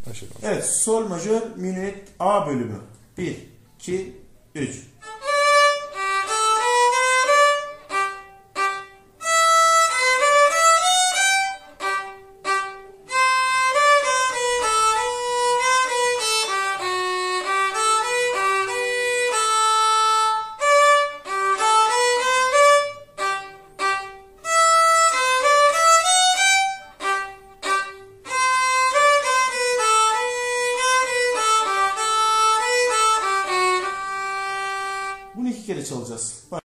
Başlayalım. Evet, sol majör minüet A bölümü. 1, 2, 3. Bunu 2 kere çalacağız.